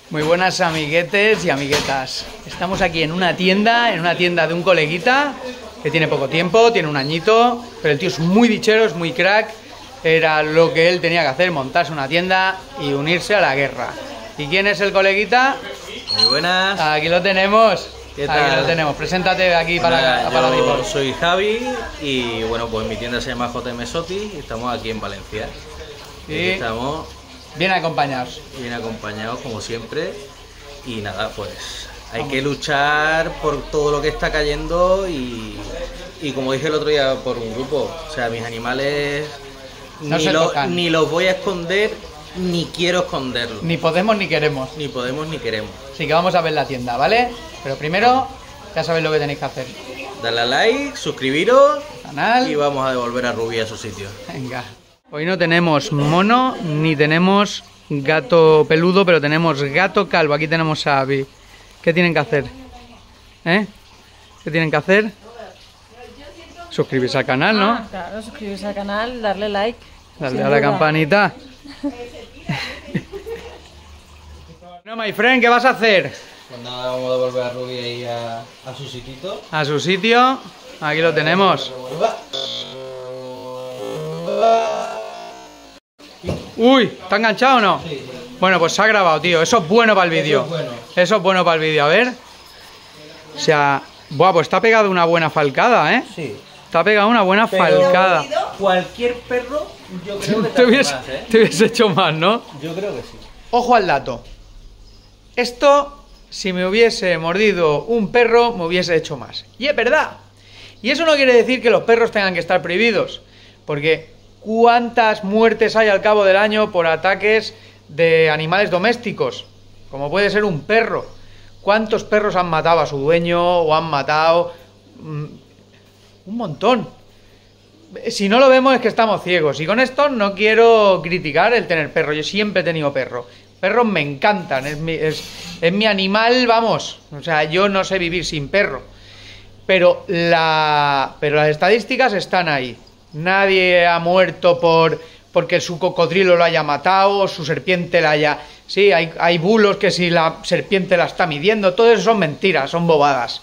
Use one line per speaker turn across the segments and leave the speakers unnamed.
Muy buenas amiguetes y amiguetas. Estamos aquí en una tienda de un coleguita que tiene poco tiempo, tiene un añito, pero el tío es muy bichero, es muy crack. Era lo que él tenía que hacer, montarse una tienda y unirse a la guerra. ¿Y quién es el coleguita?
Muy buenas.
Aquí lo tenemos.
¿Qué tal?
Aquí lo tenemos. Preséntate aquí para mí.
Yo soy Javi y bueno, pues mi tienda se llama JM Soti y estamos aquí en Valencia.
Sí.
Y estamos
Bien acompañados.
bien acompañados como siempre y nada, pues hay que luchar por todo lo que está cayendo y como dije el otro día por un grupo, o sea, mis animales
No se tocan.
ni los voy a esconder ni quiero esconderlos.
Ni podemos ni queremos.
Ni podemos ni queremos.
Así que vamos a ver la tienda, ¿vale? Pero primero, ya sabéis lo que tenéis que hacer.
Dale a like, suscribiros
Canal.
y vamos a devolver a Ruby a su sitio.
Venga. Hoy no tenemos mono ni tenemos gato peludo, pero tenemos gato calvo. Aquí tenemos a Abby. ¿Qué tienen que hacer? ¿Eh? ¿Qué tienen que hacer? Suscribirse al canal, ¿no?
Claro, suscribirse al canal, darle like.
Darle
sin
a la
duda.
campanita. No, my friend, ¿qué vas a hacer?
Pues nada, vamos a devolver a Ruby ahí a su sitito.
A su sitio. Aquí lo tenemos. Uy, ¿está enganchado o no?
Sí.
Bueno, pues se ha grabado, tío. Eso es bueno para el vídeo.
Eso es bueno.
Eso es bueno para el vídeo. A ver. O sea, buah, pues está pegado una buena falcada, ¿eh?
Sí.
Está pegado una buena falcada.
Cualquier perro, yo creo que
Te hubiese,
más, ¿eh?
te hubiese hecho más, ¿no?
Yo creo que sí.
Ojo al dato. Esto, si me hubiese mordido un perro, me hubiese hecho más. Y es verdad. Y eso no quiere decir que los perros tengan que estar prohibidos. Porque ¿cuántas muertes hay al cabo del año por ataques de animales domésticos? Como puede ser un perro. ¿Cuántos perros han matado a su dueño o han matado? Un montón. Si no lo vemos es que estamos ciegos. Y con esto no quiero criticar el tener perro. Yo siempre he tenido perro. Perros me encantan. Es mi animal, vamos. O sea, yo no sé vivir sin perro. Pero las estadísticas están ahí. Nadie ha muerto porque su cocodrilo lo haya matado o su serpiente la haya... Sí, hay bulos que si la serpiente la está midiendo. Todo eso son mentiras, son bobadas.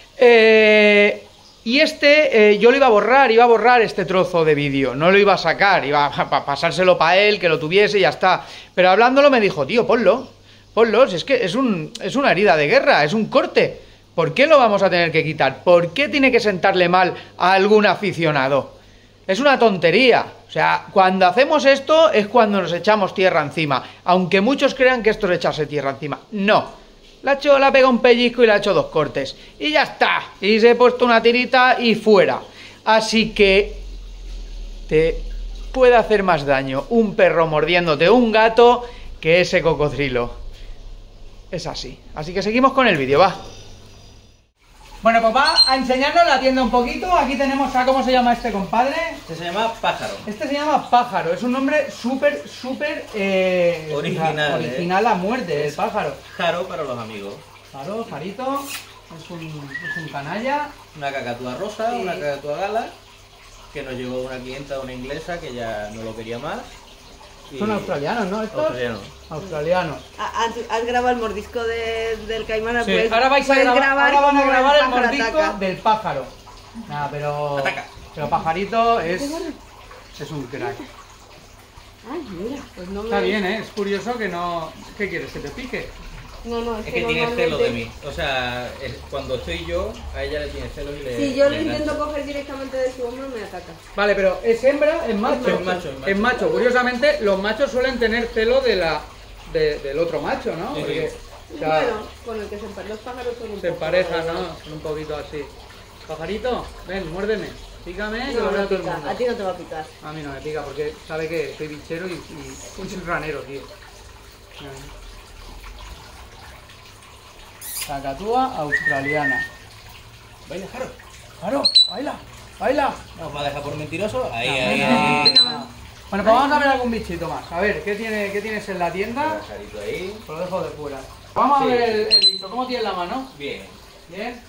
Y yo lo iba a borrar este trozo de vídeo, no lo iba a sacar, iba a pasárselo para él, que lo tuviese y ya está. Pero hablándolo me dijo, tío, ponlo, si es que es una herida de guerra, es un corte. ¿Por qué lo vamos a tener que quitar? ¿Por qué tiene que sentarle mal a algún aficionado? Es una tontería. O sea, cuando hacemos esto es cuando nos echamos tierra encima. Aunque muchos crean que esto es echarse tierra encima. No. Le ha pegado un pellizco y le ha hecho 2 cortes. Y ya está. Y se he puesto una tirita y fuera. Así que te puede hacer más daño un perro mordiéndote un gato que ese cocodrilo. Es así. Así que seguimos con el vídeo, va. Bueno, pues va a enseñarnos la tienda un poquito. Aquí tenemos a... ¿Cómo se llama este compadre?
Este se llama Pájaro.
Este se llama Pájaro. Es un nombre súper
Original,
original a muerte, el pájaro.
Jaro para los amigos.
Claro, Jarito. Es un canalla.
Una cacatúa rosa,
Sí.
una cacatúa gala, que nos llegó una clienta, una inglesa, que ya no lo quería más. Y-
Son australianos, ¿no? ¿Estos?
Australianos.
Australianos.
¿Has grabado el mordisco del caimán?
Sí,
Pues,
ahora
puedes
ahora van a
cómo
grabar el
pájaro
mordisco
ataca.
del pájaro. Nada, pero...
Ataca.
Pero Pajarito es un crack.
Ay, mira, pues no me...
Está bien, ¿eh? Es curioso que no... ¿Qué quieres? ¿Que te pique?
No,
Es que tiene celos de mí. O sea, cuando estoy yo, a ella le tiene celos y le.
Si yo lo
le
intento
engancha.
coger directamente de su hombro, me ataca.
Vale, pero ¿es hembra? ¿Es macho?
Es macho, es macho.
Es macho. Curiosamente, los machos suelen tener celo del otro macho, ¿no?
Sí,
Porque,
sí.
o sea,
Bueno, con el que los pájaros son un
se
poco...
emparejan, ¿no? Son un poquito así. Pajarito, ven, muérdeme. Pícame, que lo
No,
vea
no
todo el
pica.
mundo.
A ti no te va a picar.
A mí no me pica porque sabe que soy bichero y soy ranero, tío. Cacatúa australiana.
Baila, Jaro.
Claro, baila.
Nos va a dejar por mentiroso. Ahí,
Bueno, pues vamos a ver algún bichito más. A ver, ¿qué tienes en la tienda?
Jarito ahí.
Lo dejo de fuera. Vamos a
Sí.
ver el bicho. ¿Cómo tiene la mano?
Bien.
Bien.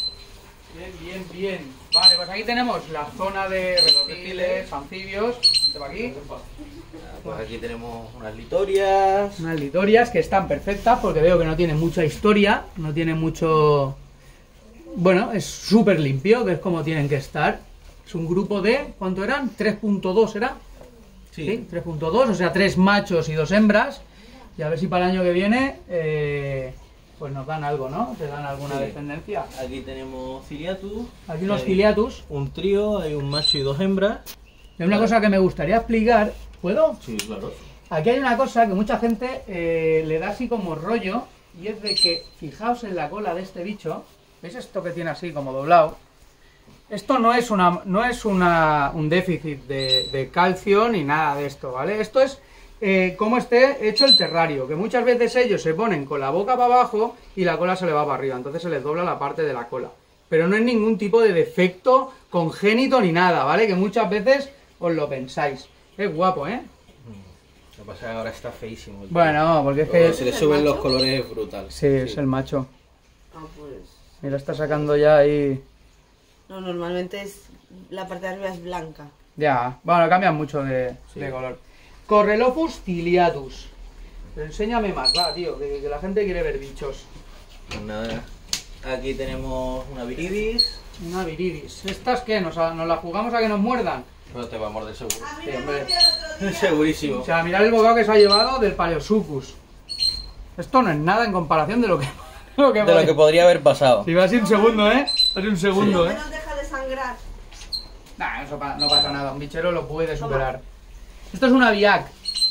Bien. Vale, pues aquí tenemos la zona de reptiles, anfibios. Este va aquí.
Pues aquí tenemos unas litorias.
Unas litorias que están perfectas porque veo que no tiene mucha historia, no tiene mucho... Bueno, es súper limpio, que es como tienen que estar. Es un grupo de... ¿Cuánto eran? 3.2 ¿era? Sí, 3.2, o sea, 3 machos y 2 hembras. Y a ver si para el año que viene pues nos dan algo, ¿no? Te dan alguna descendencia.
Aquí tenemos ciliatus.
Aquí unos ciliatus.
Un trío, hay un macho y 2 hembras.
Hay una cosa que me gustaría explicar. ¿Puedo?
Sí, claro.
Aquí hay una cosa que mucha gente le da así como rollo. Y es de que, fijaos en la cola de este bicho. ¿Veis esto que tiene así como doblado? Esto no es un déficit de calcio ni nada de esto, ¿vale? Esto es cómo esté hecho el terrario, que muchas veces ellos se ponen con la boca para abajo y la cola se le va para arriba, entonces se les dobla la parte de la cola. Pero no es ningún tipo de defecto congénito ni nada, ¿vale? Que muchas veces os lo pensáis. Es guapo, ¿eh?
Lo que pasa es que ahora está feísimo.
Bueno, porque es
Cuando
que...
se le suben los colores es brutal.
Sí, es el macho.
Ah, pues.
Mira, está sacando ya ahí...
No, normalmente es la parte de arriba es blanca.
Ya, bueno, cambian mucho de color. Correlophus ciliatus. Pero enséñame más, va, tío, que la gente quiere ver bichos.
Pues nada, aquí tenemos una viridis.
Una viridis. ¿Estas qué? ¿Nos la jugamos a que nos muerdan?
Pero te va a morder seguro.
Sí, hombre.
Segurísimo.
O sea, mirad el bocado que se ha llevado del Paleosuchus. Esto no es nada en comparación de lo que...
De lo que podría haber pasado.
Si va así un segundo, ¿eh? Va así un segundo, ¿eh?
No deja de sangrar.
Nah, eso no pasa nada, un bichero lo puede superar. Esto es una Viac.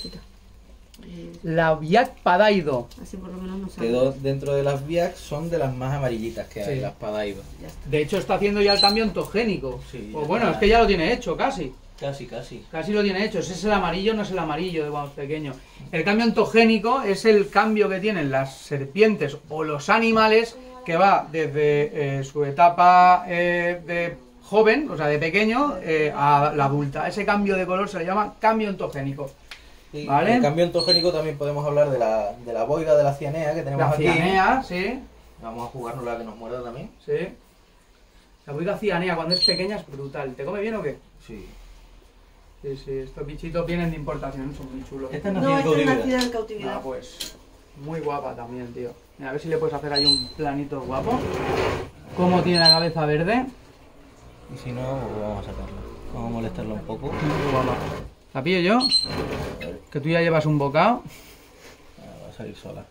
La Viac Padaido.
Así por lo menos no
Que
sangra.
dentro de las Viac son de las más amarillitas que hay,
Sí.
las Padaido.
De hecho está haciendo ya el cambio ontogénico.
Sí,
Pues
ya
bueno,
está.
es que ya lo tiene hecho, casi.
Casi, casi.
Casi lo tiene hecho. Ese es el amarillo, no es el amarillo de cuando es pequeño. El cambio ontogénico es el cambio que tienen las serpientes o los animales que va desde su etapa de joven, o sea, de pequeño, a la adulta. Ese cambio de color se le llama cambio ontogénico.
Sí,
¿Vale?
el cambio ontogénico también podemos hablar de la boiga de la cianea que tenemos
La
aquí.
cianea, sí,
Vamos a jugarnos la que nos muerda también.
sí. La boiga cianea cuando es pequeña es brutal. ¿Te come bien o qué?
Sí.
Sí, sí, estos bichitos vienen de importación, son muy chulos.
Esta es
No,
nacida en
esta es
cautividad.
nacida en
Ah,
cautividad.
pues muy guapa también, tío. Mira, a ver si le puedes hacer ahí un planito guapo. ¿Cómo tiene la cabeza verde?
Y si no, pues vamos a sacarla. Vamos a molestarla un poco.
Muy guapa. ¿La pillo yo? Que tú ya llevas un bocado.
Va a salir sola.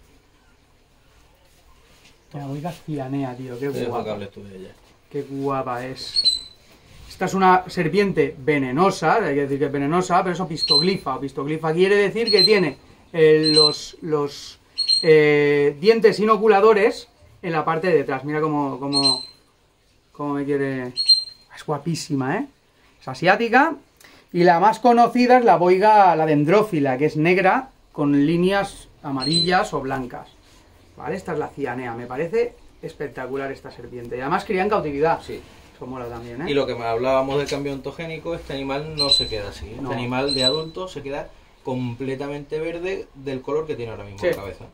La boiga cianea, tío, qué
Te dejo que
guapa.
hables tú de ella.
Qué guapa es. Esta es una serpiente venenosa, hay que decir que es venenosa, pero es opistoglifa. Opistoglifa quiere decir que tiene los dientes inoculadores en la parte de detrás. Mira cómo me quiere... Es guapísima, ¿eh? Es asiática. Y la más conocida es la boiga, la dendrófila, que es negra con líneas amarillas o blancas. ¿Vale? Esta es la cianea. Me parece espectacular esta serpiente. Y además cría en cautividad.
Sí.
Eso mola también, ¿eh?
Y lo que me hablábamos del cambio ontogénico, este animal no se queda así.
No.
Este animal de adulto se queda completamente verde del color que tiene ahora mismo
Sí.
la cabeza.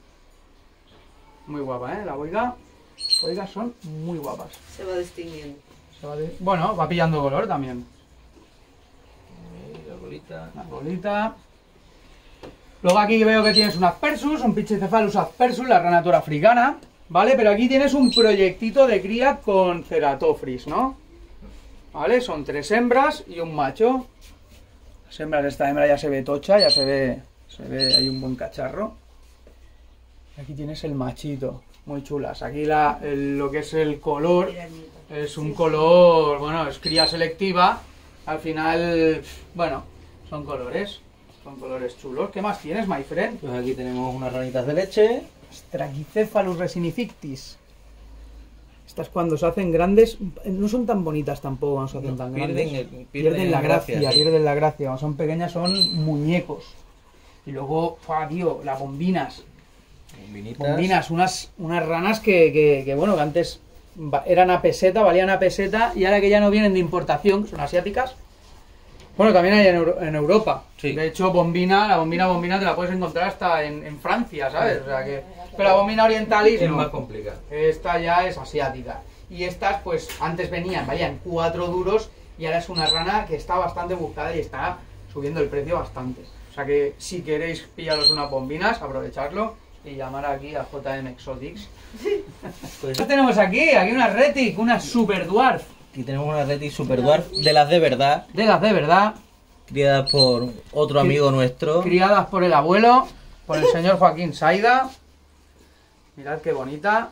Muy guapa, ¿eh? La boiga. Las boigas son muy guapas.
Se va distinguiendo.
Bueno, va pillando color también.
Y la bolita.
La bolita. Luego aquí veo que tienes un Aspersus, un Pichycephalus aspersus, la rana tora africana. ¿Vale? Pero aquí tienes un proyectito de cría con Ceratophrys, ¿no? ¿Vale? Son 3 hembras y un macho. Las hembras, esta hembra ya se ve tocha, ya se ve hay un buen cacharro. Aquí tienes el machito, muy chulas. Aquí lo que es el color es un color, bueno, es cría selectiva. Al final, bueno, son colores chulos. ¿Qué más tienes, my friend?
Pues aquí tenemos unas ranitas de leche.
Trachycephalus resinifictis. Estas cuando se hacen grandes, no son tan bonitas tampoco cuando se hacen tan grandes. Pierden la gracia,
sí.
pierden la gracia. Cuando son pequeñas son muñecos. Y luego, tío, las bombinas. Bombinas, unas ranas que bueno, que antes eran a peseta, valían a peseta, y ahora que ya no vienen de importación, que son asiáticas. Bueno, también hay en Europa.
Sí.
De hecho, la bombina te la puedes encontrar hasta en Francia, ¿sabes? O sea que... Pero la bombina orientalis
Es
no.
más complicado.
Esta ya es asiática. Y estas, pues, antes valían 4 duros, y ahora es una rana que está bastante buscada y está subiendo el precio bastante. O sea que si queréis pillaros unas bombinas, aprovecharlo y llamar aquí a JM Exotics.
Pues
¿Qué tenemos aquí? Aquí una Retic, una Super Dwarf.
aquí tenemos una Retic Super Dwarf de las de verdad,
De las de verdad,
criadas por otro amigo nuestro.
criadas por el abuelo, por el señor Joaquín Saida. Mirad qué bonita.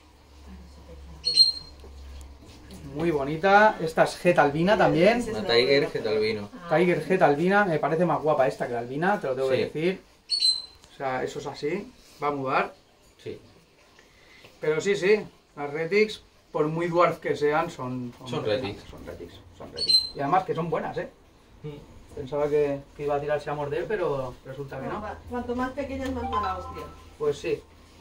Muy bonita. Esta es Jet Albina también.
Una Tiger que tal vino.
Tiger Jet Albina. Me parece más guapa esta que la Albina, te lo tengo que
Sí.
decir. O sea, eso es así. Va a mudar.
Sí.
Pero sí, sí. Las Retics, por muy dwarf que sean, son
Retics.
Son Retics. Son Retics. Y además que son buenas, ¿eh? Pensaba que iba a tirarse a morder, pero resulta que no.
Cuanto más pequeñas, más mala hostia.
Pues sí.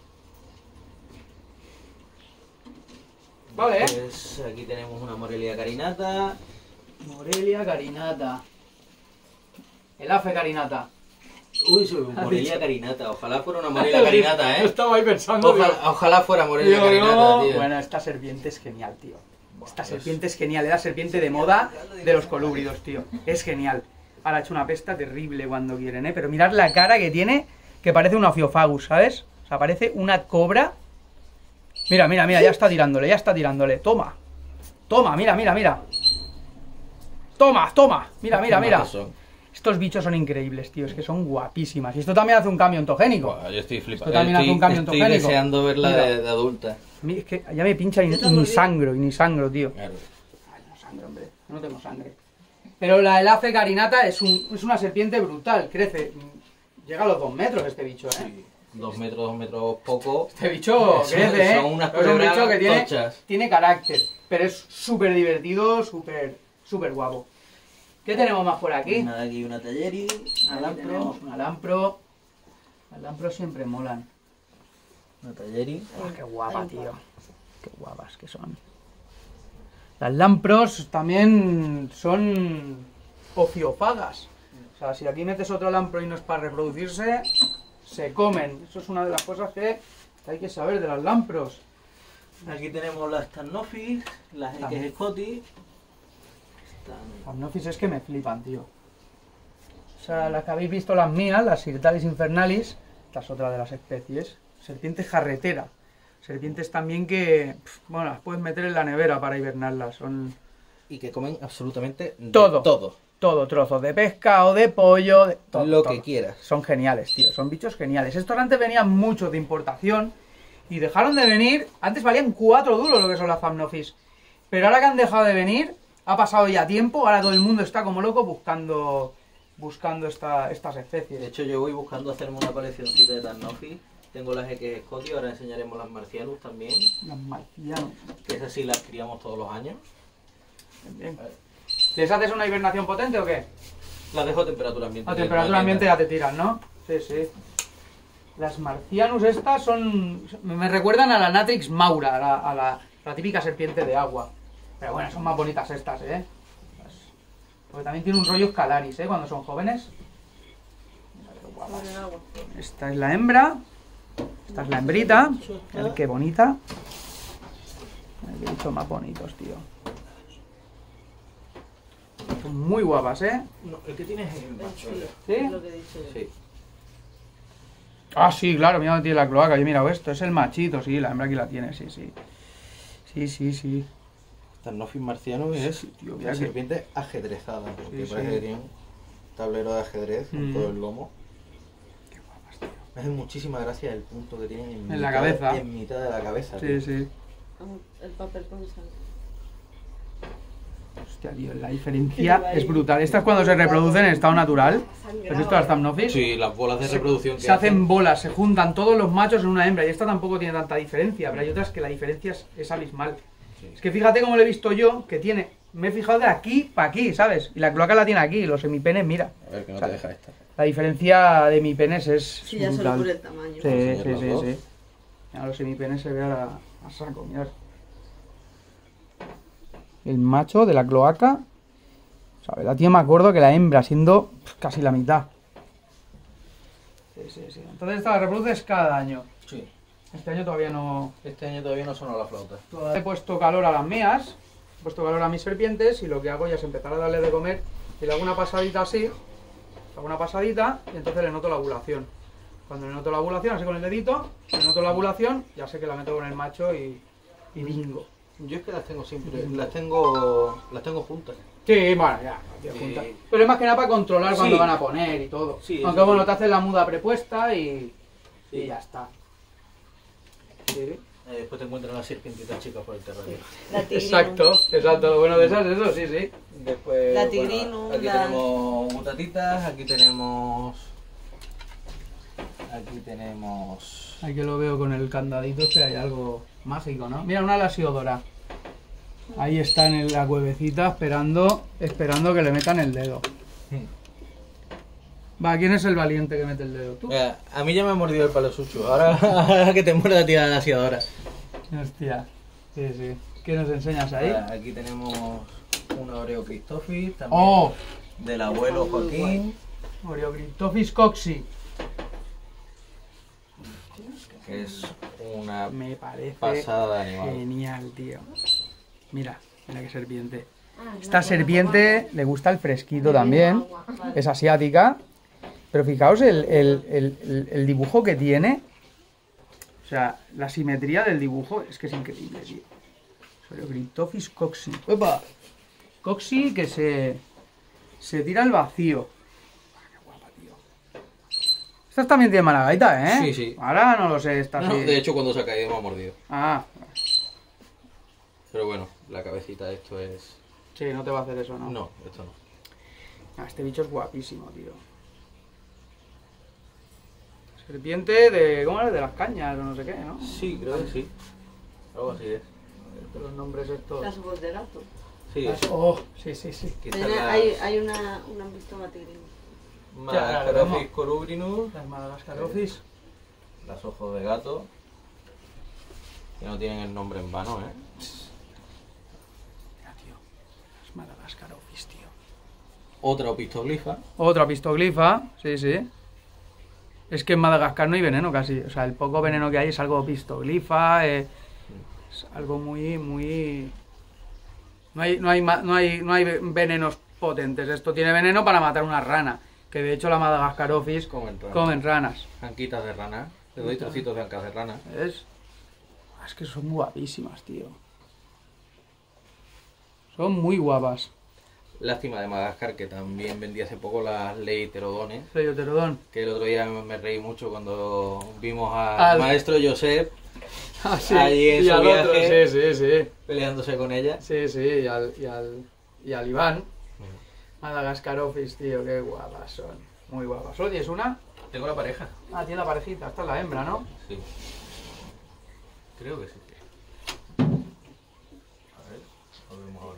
Vale, ¿eh?
Pues aquí tenemos una Morelia Carinata.
Morelia Carinata. El Afe Carinata.
Uy, Morelia Carinata. Ojalá fuera una Morelia Carinata,
Yo
¿eh?
estaba ahí pensando.
Ojalá fuera Morelia
digo,
Carinata,
no.
tío.
Bueno, esta serpiente es genial, tío. Esta serpiente es genial. Es la serpiente de moda de los colúbridos, tío. Es genial. Ahora ha hecho una pesta terrible cuando quieren, ¿eh? Pero mirad la cara que tiene, que parece un Ophiofagus, ¿sabes? O sea, parece una cobra. Mira, mira, mira, ya está tirándole, ya está tirándole. Toma. Toma, mira, mira, mira. Toma, toma. Mira, mira,
Qué
mira.
malos son.
Estos bichos son increíbles, tío. Es que son guapísimas. Y esto también hace un cambio ontogénico.
Buah, yo estoy flipando.
Esto también hace un cambio
estoy
ontogénico.
deseando verla
Mira.
de adulta.
A mí es que ya me pincha y ni sangro, tío.
Claro.
Ay, no sangre, hombre. No tengo sangre. Pero la Elafe carinata es una serpiente brutal. Crece. Llega a los 2 metros este bicho, ¿eh?
Sí, 2 metros poco.
Este bicho
Son-
crece, ¿eh?
son unas
Es un bicho
culebras
que
tochas.
tiene carácter. Pero es súper divertido, súper guapo. ¿Qué tenemos más por aquí?
Nada, aquí una Talleri, una
Aquí
Lampro,
tenemos una Lampro. Las Lampros siempre molan.
una Talleri.
Qué guapa, tío. Qué guapas que son. Las Lampros también son ophiofagas. O sea, si aquí metes otro Lampro y no es para reproducirse, se comen. Eso es una de las cosas que hay que saber de las Lampros.
Aquí tenemos las Stanofis, las
También.
X Scotty.
Las Nofis es que me flipan, tío. O sea, las que habéis visto las mías, las Sirtalis infernalis, esta es otra de las especies. Serpientes jarretera. Serpientes también que, bueno, las puedes meter en la nevera para hibernarlas. Son
Y que comen absolutamente de
Todo.
todo.
todo, trozos de pesca o de pollo, de todo,
Lo
todo.
que quieras.
Son geniales, tío, son bichos geniales. Estos antes venían muchos de importación y dejaron de venir. Antes valían 4 duros lo que son las Thamnophis. Pero ahora que han dejado de venir, ha pasado ya tiempo, ahora todo el mundo está como loco buscando estas
De
especies.
hecho, yo voy buscando hacerme una coleccioncita de Stanofis. Tengo las X Scotty, ahora enseñaremos las Marcianus también.
Los marcianos.
Que esas sí las criamos todos los años.
Bien. ¿Les haces una hibernación potente o qué?
Las dejo a temperatura ambiente.
A temperatura ambiente ya te tiran, ¿no? Sí, sí. Las marcianus estas son... me recuerdan a la Natrix maura, a la típica serpiente de agua. Pero bueno, son más bonitas estas, ¿eh? Porque también tiene un rollo escalaris, ¿eh? Cuando son jóvenes. Mira qué guapas.
Con el agua.
Esta es la hembra. Esta es la hembrita. Mirad qué bonita. Mirad qué bichos más bonitos, tío. Son muy guapas, ¿eh?
No, el que tienes es el macho.
¿Sí?
Es lo que he dicho yo.
Sí.
Ah, sí, claro, mira dónde tiene la cloaca. Yo he mirado esto, es el machito, sí, la hembra aquí la tiene, sí, sí. Sí, sí, sí.
Stanofis Marcianus es
Sí, tío, mira
una
que-
serpiente ajedrezada. Porque
Sí,
parece
sí.
que tiene un tablero de ajedrez con
Mm.
todo el lomo.
Qué guapas, tío.
Me hace muchísima gracia el punto que tienen en
la
mitad-
cabeza.
En mitad de la cabeza.
Sí,
tío.
sí.
El papel con sal.
Hostia, tío, la diferencia es brutal. Estas cuando se reproducen en estado natural. ¿Has visto las Thamnophis?
Sí, las bolas de reproducción que
Se hacen bolas, se juntan todos los machos en una hembra y esta tampoco tiene tanta diferencia, pero hay otras que la diferencia es abismal.
Sí.
Es que fíjate cómo lo he visto yo, que tiene, me he fijado de aquí para aquí, ¿sabes? Y la cloaca la tiene aquí, los semipenes, mira.
A ver, que no
O sea,
te deja esta.
La diferencia de mi penes es
Sí, ya solo
brutal.
por el tamaño.
Sí,
enseñar
sí,
las
sí,
dos.
sí. Mira, los semipenes se ve a saco, mirad. El macho de la cloaca, ¿sabes? La tía me acuerdo que la hembra, siendo casi la mitad. Sí, sí, sí. Entonces esta la reproduces cada año.
Sí.
Este año todavía no...
Este año todavía no sonó la flauta.
Todavía he puesto calor a las mías, he puesto calor a mis serpientes y lo que hago ya es empezar a darle de comer y le hago una pasadita así hago una pasadita y entonces le noto la ovulación. Cuando le noto la ovulación, así con el dedito, le noto la ovulación, ya sé que la meto con el macho y bingo.
Yo es que las tengo siempre, las tengo juntas.
Sí, bueno, ya, tío,
Sí.
juntas. Pero es más que nada para controlar cuando
Sí.
van a poner y todo.
Sí,
Aunque
eso
bueno,
sí.
te haces la muda prepuesta y
Sí.
ya está. Sí.
Después te encuentran las serpientitas chicas por el terreno.
La tigrino.
Exacto, lo bueno de esas es eso, sí, sí.
Después,
La tigrino,
aquí
la-
tenemos butatitas, aquí tenemos...
Ahí que lo veo con el candadito, este hay algo mágico, ¿no? Mira, una lasiodora. Ahí está en la cuevecita esperando que le metan el dedo. Va, ¿quién es el valiente que mete el dedo? ¿Tú?
Mira, a mí ya me ha mordido el palo sucho, ahora que te muerda a ti la lasiadora.
Hostia. Sí, sí. ¿Qué nos enseñas ahí?
Aquí tenemos un Oreo Christophis, también
¡Oh!
del abuelo Joaquín,
Oreocryptophis coxi.
que es una
Me parece
pasada de animal.
genial, tío. Mira, mira qué serpiente. Esta serpiente le gusta el fresquito también. Es asiática. Pero fijaos el dibujo que tiene. O sea, la simetría del dibujo es que es increíble, tío. Oreocryptophis coxi. ¡Opa! Coxi que se tira al vacío. Qué guapa, tío. Estas también tienen mala gaita, ¿eh?
Sí, sí.
Ahora no lo sé, esta
No,
sí.
de hecho cuando se ha caído me ha mordido.
Ah,
Pero bueno, la cabecita de esto es...
sí, no te va a hacer eso, ¿no?
No, esto no.
Ah, este bicho es guapísimo, tío. Serpiente de... ¿cómo era? De las cañas o no sé qué, ¿no?
Sí, creo que sí. Algo así es.
Los nombres estos.
Las ojos de gato.
Sí,
Oh, sí, sí, sí.
aquí
Tiene-
están
hay una bistoma tigrina.
Madagascarophis colubrinus,
Las Madagascarophis.
las ojos de gato, que no tienen el nombre en vano, ¿eh?
Mira, tío. Las Madagascarophis, tío.
Otra opistoglifa.
Otra pistoglifa, sí, sí. Es que en Madagascar no hay veneno casi. O sea, el poco veneno que hay es algo pistoglifa, es algo muy... No hay venenos potentes. Esto tiene veneno para matar una rana. Que de hecho la Madagascarophis comen ranas.
Anquitas de rana. Le doy trocitos de ancas de rana.
¿Ves? Es que son guapísimas, tío. Son muy guapas.
Lástima de Madagascar, que también vendí hace poco las Leiterodones.
Leioterodon.
Que el otro día me reí mucho cuando vimos
Al-
al maestro Josep
Ah, sí.
allí en
y
su
al otro,
viaje.
sí, sí, sí.
peleándose con ella.
Sí, sí, y al Iván. Madagascarophis, tío, qué guapas son. Muy guapas. Oye, ¿es una?
Tengo la pareja.
Ah, tiene la parejita. Esta es la hembra, ¿no?
Sí. Creo que sí. A ver, volvemos ahora.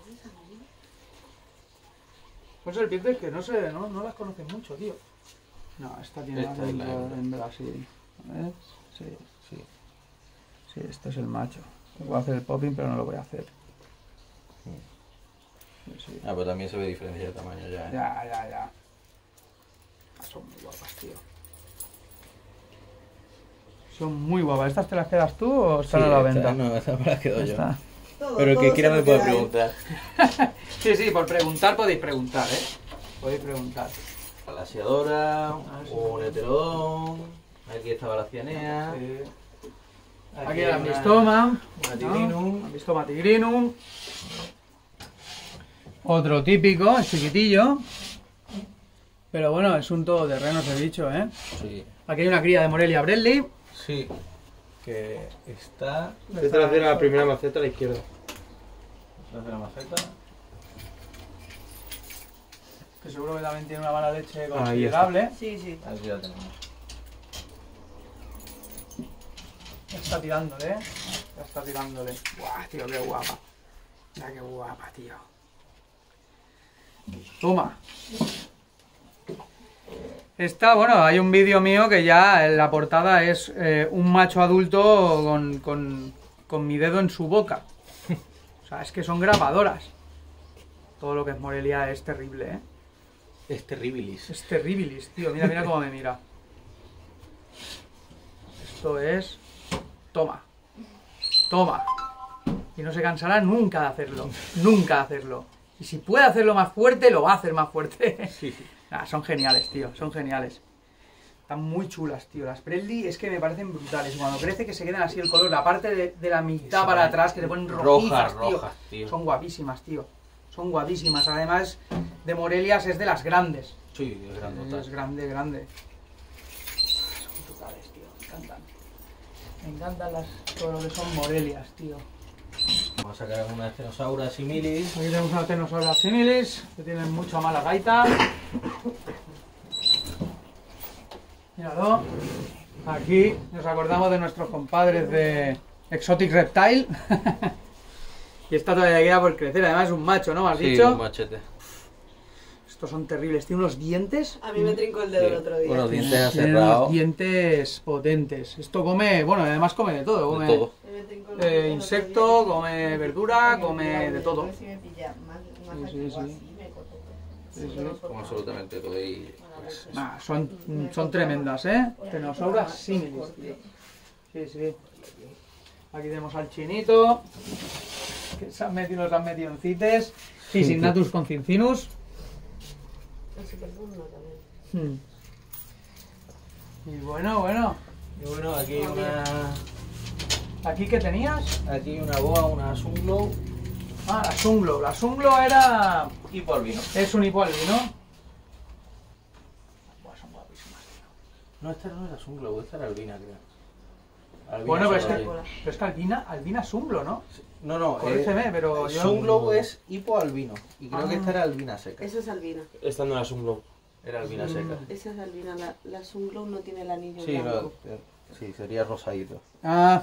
Son serpientes que no las conocen mucho, tío. No, esta tiene
Esta es la hembra.
hembra, sí. A ver, sí, sí. Sí, este es el macho. Voy a hacer el popping, pero no lo voy a hacer. Sí, sí.
Ah, pero también se ve diferencia de tamaño ya, ¿eh?
Ya. Ah, son muy guapas, tío. Son muy guapas. ¿Estas te las quedas tú o están a la venta?
No, esta me la quedo
Ya
yo.
está.
Pero el que quiera me puede preguntar.
Sí, sí, por preguntar podéis preguntar, ¿eh? Podéis preguntar.
La lasiadora,
sí.
un heterodón, aquí estaba la cianea,
Sí.
aquí
Aquí el
una-
ambistoma.
una tigrinum.
Ambistoma tigrinum. Otro típico, es chiquitillo. Pero bueno, es un todoterreno ese bicho, ¿eh?
Sí,
Aquí hay una cría de Morelia Bredli.
sí, que está
Detrás de la primera maceta a la izquierda.
detrás de la maceta.
Que seguro que también tiene una mala leche
Ahí
considerable.
Sí, sí.
Aquí la tenemos.
Está tirándole, ¿eh? Ya está tirándole. Buah, tío, qué guapa. Mira qué guapa, tío. Toma. Esta, bueno, hay un vídeo mío que ya en la portada es un macho adulto con mi dedo en su boca. O sea, es que son grabadoras. Todo lo que es Morelia es terrible, ¿eh?
Es terribilis.
Es terribilis, tío. Mira, mira cómo me mira. Esto es... Toma. Toma. Y no se cansará nunca de hacerlo. Nunca de hacerlo. Y si puede hacerlo más fuerte, lo va a hacer más fuerte.
Sí.
Ah, son geniales, tío, son geniales. Están muy chulas, tío. Las Presley es que me parecen brutales. Y cuando crece que se quedan así el color, la parte de la mitad para atrás, que se ponen rojizas,
rojas, tío.
Son guapísimas, tío. Son guapísimas. Además, de Morelias es de las grandes.
Sí, es grandota.
Es grande, grande. Son brutales, tío. Me encantan. Me encantan todo lo que son Morelias, tío.
Vamos a sacar una Cenosaura similis.
Aquí tenemos una Cenosaura similis, que tienen mucha mala gaita. Míralo. Aquí nos acordamos de nuestros compadres de Exotic Reptile. Y esta todavía queda por crecer. Además es un macho, ¿no? ¿Me has dicho?
Un machete.
Estos son terribles. Tiene unos dientes.
A mí me trincó el dedo el otro día.
Unos dientes
Tiene unos
aserrados.
dientes potentes. Esto come, bueno, además come de todo. Come
De todo.
A mí me trincó el dedo el otro
insecto,
día.
come verdura, come de todo.
A ver si me pilla más
Sí, sí, sí.
así, me corto.
Sí, sí.
Como absolutamente todo. Y pues,
Nah, son tremendas, ¿eh? Tenosauras similis, tío. Sí, sí. Aquí tenemos al chinito, que nos han metido en cites. Cisignatus concincinus.
El Superboom no también.
Y bueno.
y bueno, aquí hay una.
¿Aquí qué tenías?
Aquí hay una boa, una Sunglow
Ah, la Sunglow. La Sunglow era...
y polvino.
es un hipoalbino. Buah, son guapísimas, tío.
No, esta no era Sunglow, esta era Albina, creo. Albina
Bueno, pero
solo
es que Albina Sunglow, ¿no?
No, no,
Corrígeme, pero yo...
Sunglow es hipoalbino. Y creo que esta era albina seca.
Eso es albina.
Esta no era Sunglow.
Era albina seca.
Esa es albina. La Sunglow no tiene el anillo
Sí,
blanco.
sí, sería rosadito.
Ah.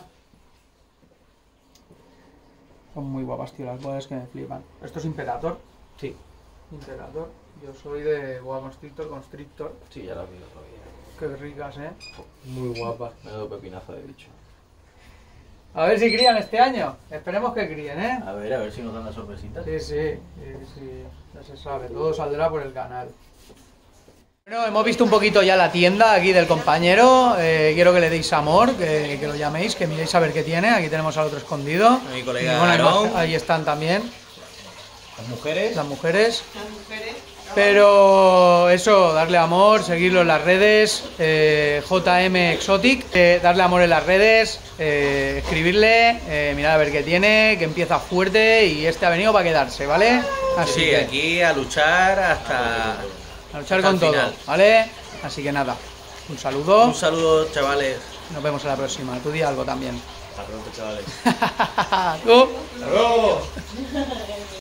Son muy guapas, tío, las boas que me flipan. Esto es Imperator.
Sí,
Imperator. Yo soy de boa constrictor.
sí, ya la vi otro día.
Qué ricas, ¿eh?
Muy guapa. Me doy pepinazo de bicho.
A ver si crían este año. Esperemos que críen, ¿eh?
A ver si nos dan la sorpresita.
Sí, sí. Ya se sabe. Todo saldrá por el canal. Bueno, hemos visto un poquito ya la tienda aquí del compañero. Quiero que le deis amor, que lo llaméis, que miréis a ver qué tiene. Aquí tenemos al otro escondido.
Mi colega
Y bueno, hay
Aarón.
más- ahí están también
Las mujeres.
las mujeres.
Las mujeres.
Pero eso, darle amor, seguirlo en las redes, JM Exotic, darle amor en las redes, escribirle, mirar a ver qué tiene, que empieza fuerte y este ha venido para quedarse, ¿vale? Así
Sí,
que
aquí a luchar hasta.
a luchar
hasta
con
el
todo,
final.
¿vale? Así que nada, un saludo,
Un saludo, chavales.
nos vemos en la próxima. Tú di algo también.
Hasta pronto, chavales.
¿Tú?
¡Hasta luego!